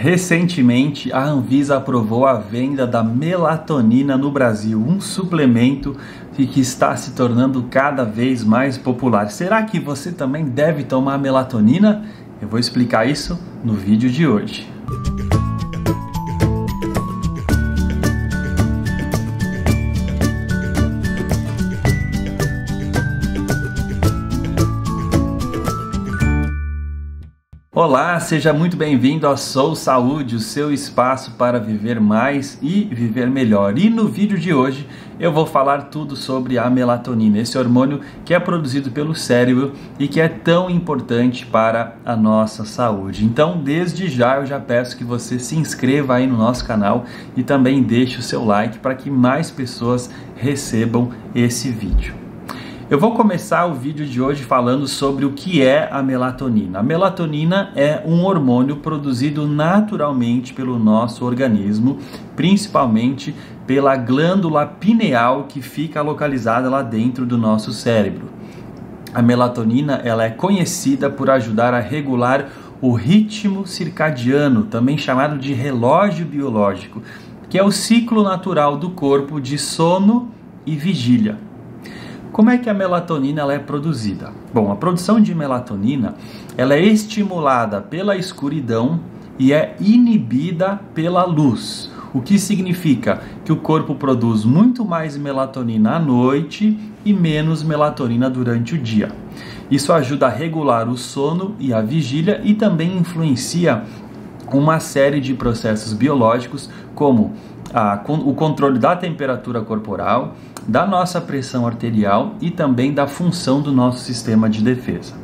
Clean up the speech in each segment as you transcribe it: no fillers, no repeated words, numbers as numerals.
Recentemente, a Anvisa aprovou a venda da melatonina no Brasil, um suplemento que está se tornando cada vez mais popular. Será que você também deve tomar melatonina? Eu vou explicar isso no vídeo de hoje. Olá, seja muito bem-vindo ao Sou Saúde, o seu espaço para viver mais e viver melhor. E no vídeo de hoje eu vou falar tudo sobre a melatonina, esse hormônio que é produzido pelo cérebro e que é tão importante para a nossa saúde. Então, desde já eu já peço que você se inscreva aí no nosso canal e também deixe o seu like para que mais pessoas recebam esse vídeo. Eu vou começar o vídeo de hoje falando sobre o que é a melatonina. A melatonina é um hormônio produzido naturalmente pelo nosso organismo, principalmente pela glândula pineal que fica localizada lá dentro do nosso cérebro. A melatonina ela é conhecida por ajudar a regular o ritmo circadiano, também chamado de relógio biológico, que é o ciclo natural do corpo de sono e vigília. Como é que a melatonina ela é produzida? Bom, a produção de melatonina ela é estimulada pela escuridão e é inibida pela luz, o que significa que o corpo produz muito mais melatonina à noite e menos melatonina durante o dia. Isso ajuda a regular o sono e a vigília e também influencia uma série de processos biológicos como o controle da temperatura corporal, da nossa pressão arterial e também da função do nosso sistema de defesa.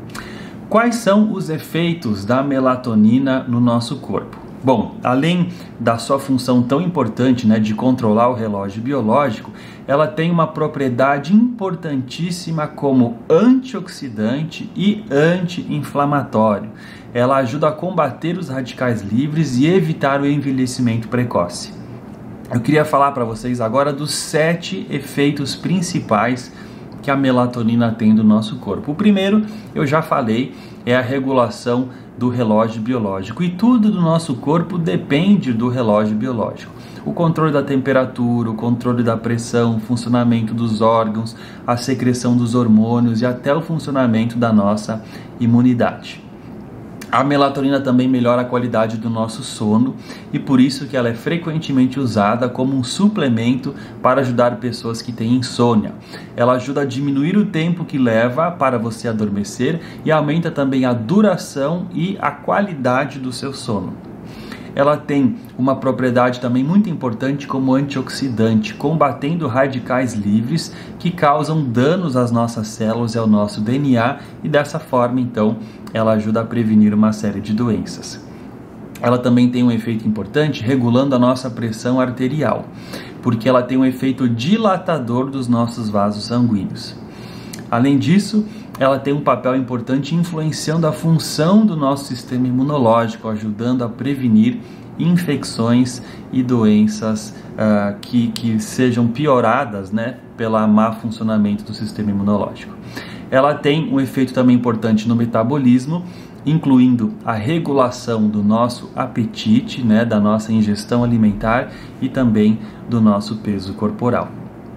Quais são os efeitos da melatonina no nosso corpo? Bom, além da sua função tão importante, de controlar o relógio biológico, ela tem uma propriedade importantíssima como antioxidante e anti-inflamatório. Ela ajuda a combater os radicais livres e evitar o envelhecimento precoce. Eu queria falar para vocês agora dos 7 efeitos principais que a melatonina tem no nosso corpo. O primeiro, eu já falei, é a regulação do relógio biológico. E tudo do nosso corpo depende do relógio biológico. O controle da temperatura, o controle da pressão, o funcionamento dos órgãos, a secreção dos hormônios e até o funcionamento da nossa imunidade. A melatonina também melhora a qualidade do nosso sono e por isso que ela é frequentemente usada como um suplemento para ajudar pessoas que têm insônia. Ela ajuda a diminuir o tempo que leva para você adormecer e aumenta também a duração e a qualidade do seu sono. Ela tem uma propriedade também muito importante como antioxidante, combatendo radicais livres que causam danos às nossas células e ao nosso DNA e dessa forma, então, ela ajuda a prevenir uma série de doenças. Ela também tem um efeito importante regulando a nossa pressão arterial, porque ela tem um efeito dilatador dos nossos vasos sanguíneos. Além disso, ela tem um papel importante influenciando a função do nosso sistema imunológico, ajudando a prevenir infecções e doenças que sejam pioradas pelo má funcionamento do sistema imunológico. Ela tem um efeito também importante no metabolismo, incluindo a regulação do nosso apetite, da nossa ingestão alimentar e também do nosso peso corporal.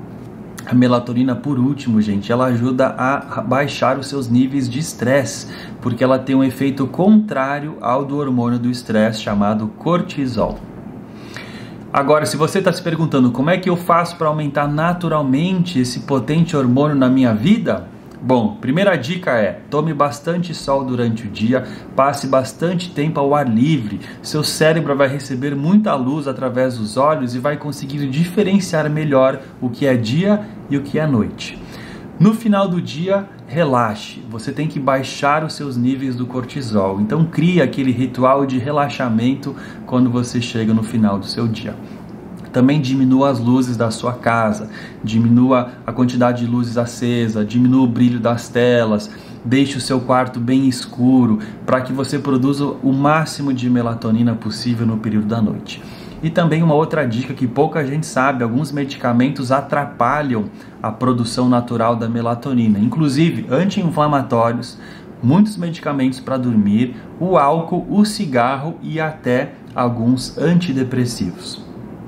A melatonina, por último, gente, ela ajuda a baixar os seus níveis de estresse, porque ela tem um efeito contrário ao do hormônio do estresse, chamado cortisol. Agora, se você está se perguntando como é que eu faço para aumentar naturalmente esse potente hormônio na minha vida? Bom, primeira dica é: tome bastante sol durante o dia, passe bastante tempo ao ar livre. Seu cérebro vai receber muita luz através dos olhos e vai conseguir diferenciar melhor o que é dia e o que é noite. No final do dia, relaxe. Você tem que baixar os seus níveis do cortisol. Então, crie aquele ritual de relaxamento quando você chega no final do seu dia. Também diminua as luzes da sua casa, diminua a quantidade de luzes acesa, diminua o brilho das telas, deixe o seu quarto bem escuro para que você produza o máximo de melatonina possível no período da noite. E também uma outra dica que pouca gente sabe: alguns medicamentos atrapalham a produção natural da melatonina, inclusive anti-inflamatórios, muitos medicamentos para dormir, o álcool, o cigarro e até alguns antidepressivos.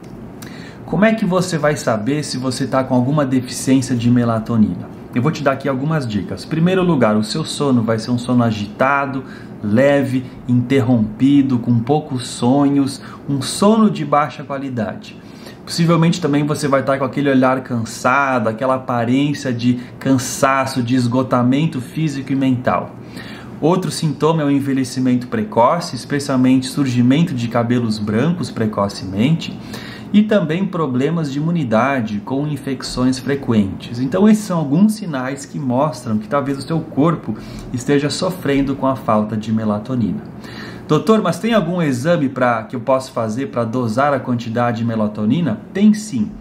Como é que você vai saber se você está com alguma deficiência de melatonina? Eu vou te dar aqui algumas dicas. Em primeiro lugar, o seu sono vai ser um sono agitado, leve, interrompido, com poucos sonhos, um sono de baixa qualidade. Possivelmente também você vai estar com aquele olhar cansado, aquela aparência de cansaço, de esgotamento físico e mental. Outro sintoma é o envelhecimento precoce, especialmente surgimento de cabelos brancos precocemente, e também problemas de imunidade com infecções frequentes. Então esses são alguns sinais que mostram que talvez o seu corpo esteja sofrendo com a falta de melatonina. Doutor, mas tem algum exame que eu posso fazer para dosar a quantidade de melatonina? Tem sim.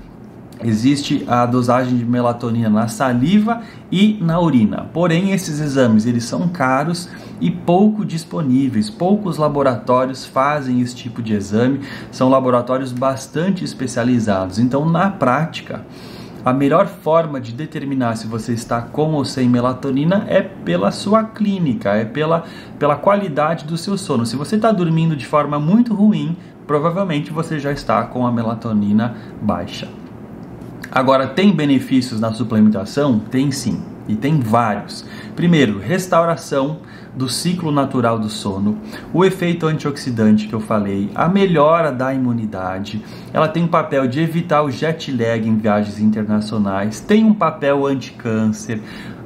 Existe a dosagem de melatonina na saliva e na urina. Porém, esses exames eles são caros e pouco disponíveis. Poucos laboratórios fazem esse tipo de exame. São laboratórios bastante especializados. Então, na prática, a melhor forma de determinar se você está com ou sem melatonina é pela sua clínica, é pela qualidade do seu sono. Se você está dormindo de forma muito ruim, provavelmente você já está com a melatonina baixa. Agora, tem benefícios na suplementação? Tem sim, e tem vários. Primeiro, restauração do ciclo natural do sono, o efeito antioxidante que eu falei, a melhora da imunidade, ela tem um papel de evitar o jet lag em viagens internacionais, tem um papel anti-câncer,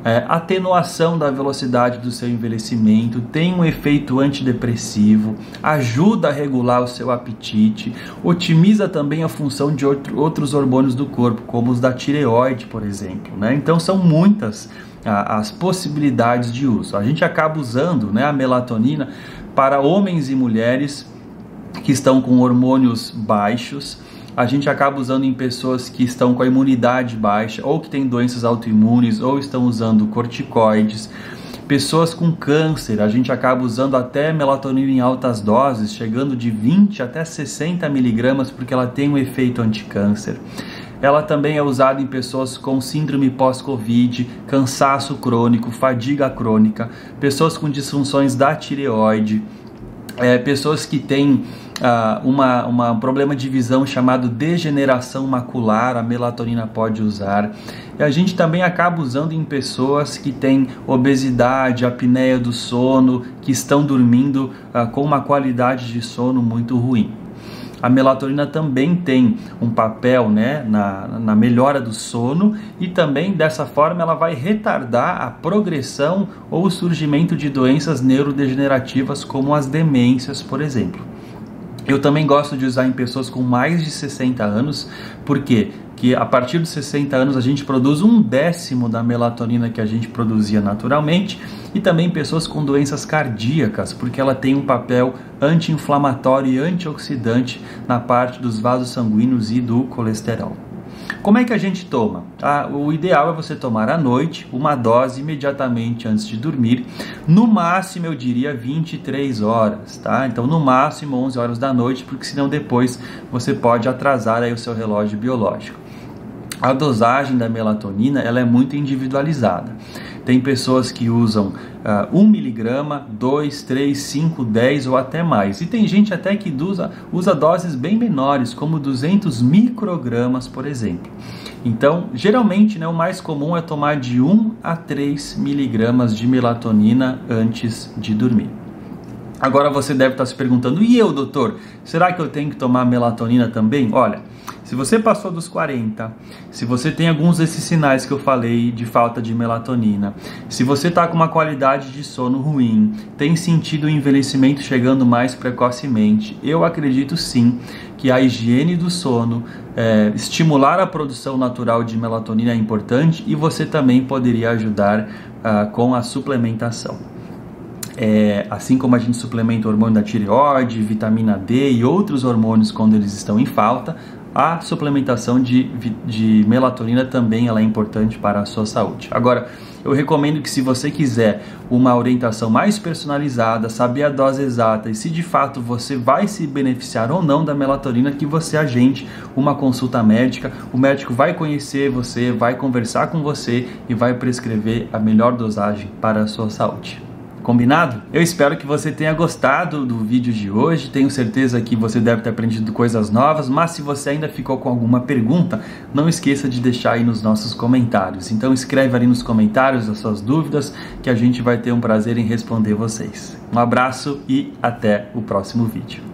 atenuação da velocidade do seu envelhecimento, tem um efeito antidepressivo, ajuda a regular o seu apetite, otimiza também a função de outros hormônios do corpo, como os da tireoide, por exemplo, né? Então são muitas as possibilidades de uso. A gente acaba usando, né, a melatonina para homens e mulheres que estão com hormônios baixos. A gente acaba usando em pessoas que estão com a imunidade baixa, ou que têm doenças autoimunes, ou estão usando corticoides. Pessoas com câncer, a gente acaba usando até melatonina em altas doses, chegando de 20 até 60 miligramas, porque ela tem um efeito anticâncer. Ela também é usada em pessoas com síndrome pós-Covid, cansaço crônico, fadiga crônica, pessoas com disfunções da tireoide, pessoas que têm um problema de visão chamado degeneração macular, a melatonina pode usar. E a gente também acaba usando em pessoas que têm obesidade, apneia do sono, que estão dormindo com uma qualidade de sono muito ruim. A melatonina também tem um papel, né, na melhora do sono, e também dessa forma ela vai retardar a progressão ou o surgimento de doenças neurodegenerativas como as demências, por exemplo. Eu também gosto de usar em pessoas com mais de 60 anos, porque a partir dos 60 anos a gente produz 1/10 da melatonina que a gente produzia naturalmente, e também pessoas com doenças cardíacas, porque ela tem um papel anti-inflamatório e antioxidante na parte dos vasos sanguíneos e do colesterol. Como é que a gente toma? O ideal é você tomar à noite, uma dose imediatamente antes de dormir, no máximo eu diria 23 horas, tá? Então no máximo 11 horas da noite, porque senão depois você pode atrasar aí o seu relógio biológico. A dosagem da melatonina ela é muito individualizada. Tem pessoas que usam 1 miligrama, 2, 3, 5, 10 ou até mais. E tem gente até que usa doses bem menores, como 200 microgramas, por exemplo. Então, geralmente, né, o mais comum é tomar de 1 a 3 miligramas de melatonina antes de dormir. Agora você deve estar se perguntando, e eu, doutor? Será que eu tenho que tomar melatonina também? Olha, se você passou dos 40, se você tem alguns desses sinais que eu falei de falta de melatonina, se você está com uma qualidade de sono ruim, tem sentido o envelhecimento chegando mais precocemente, eu acredito sim que a higiene do sono, estimular a produção natural de melatonina é importante, e você também poderia ajudar com a suplementação. Assim como a gente suplementa o hormônio da tireoide, vitamina D e outros hormônios quando eles estão em falta, a suplementação de melatonina também ela é importante para a sua saúde. Agora, eu recomendo que se você quiser uma orientação mais personalizada, saber a dose exata e se de fato você vai se beneficiar ou não da melatonina, que você agende uma consulta médica. O médico vai conhecer você, vai conversar com você e vai prescrever a melhor dosagem para a sua saúde. Combinado? Eu espero que você tenha gostado do vídeo de hoje, tenho certeza que você deve ter aprendido coisas novas, mas se você ainda ficou com alguma pergunta, não esqueça de deixar aí nos nossos comentários. Então escreve ali nos comentários as suas dúvidas, que a gente vai ter um prazer em responder vocês. Um abraço e até o próximo vídeo.